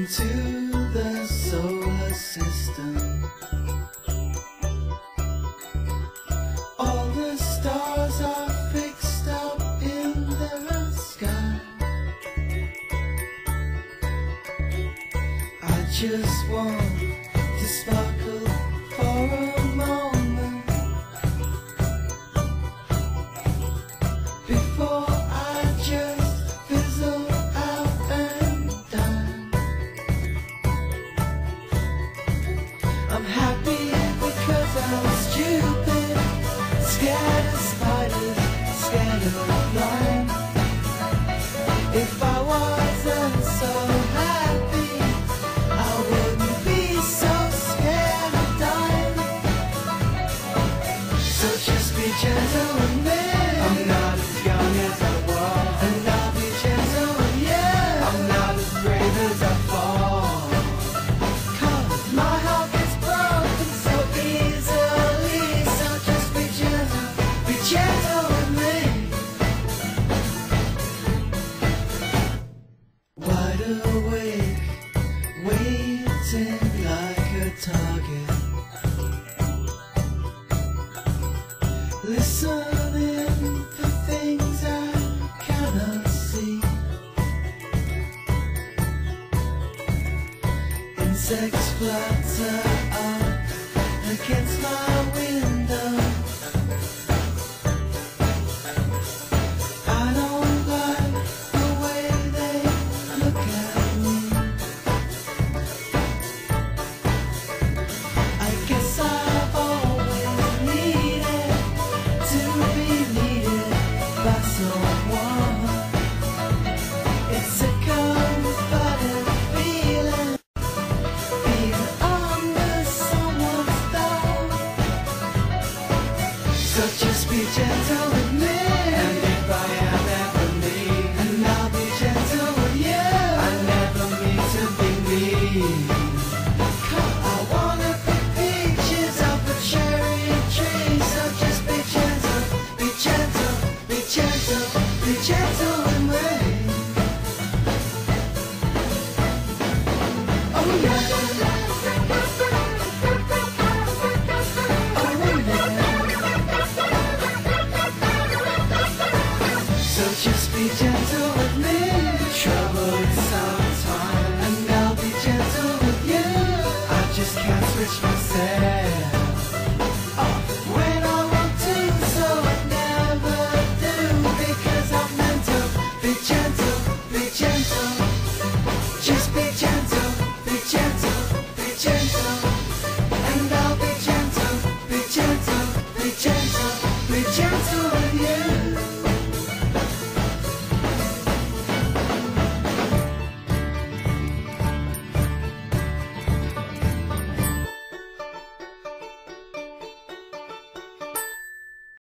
into the solar system. All the stars are fixed up in the sky. I just want to sparkle for a moment before I just fizzle out and die. I'm happy because I'm stupid, scared of spiders, scared of flying. If I wasn't so happy, I wouldn't be so scared of dying. So just be gentle with me. I'm not as young as I was, and I'll be gentle with you. I'm not as brave as I fall, 'cause my heart gets broken so easily. So just be gentle with me. Wide awake, waiting like a target, listening for things I cannot see. Insects flutter up against my window. I don't like the way they look at me. I guess I've always needed to be needed by someone. It's a comforting feeling, being under someone's thumb. So just be gentle with